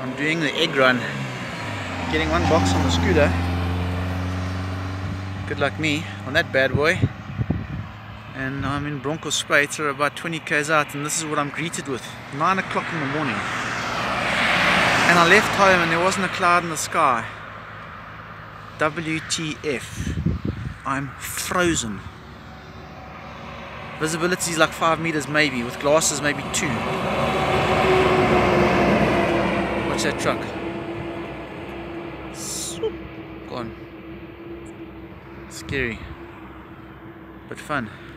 I'm doing the egg run, getting one box on the scooter. Good luck me on that bad boy. And I'm in Bronkhorstspruit, so about 20 k's out, and this is what I'm greeted with. 9 o'clock in the morning. And I left home and there wasn't a cloud in the sky. WTF. I'm frozen. Visibility is like 5 meters maybe, with glasses maybe 2. Watch that truck. Swoop. Gone. Scary, but fun.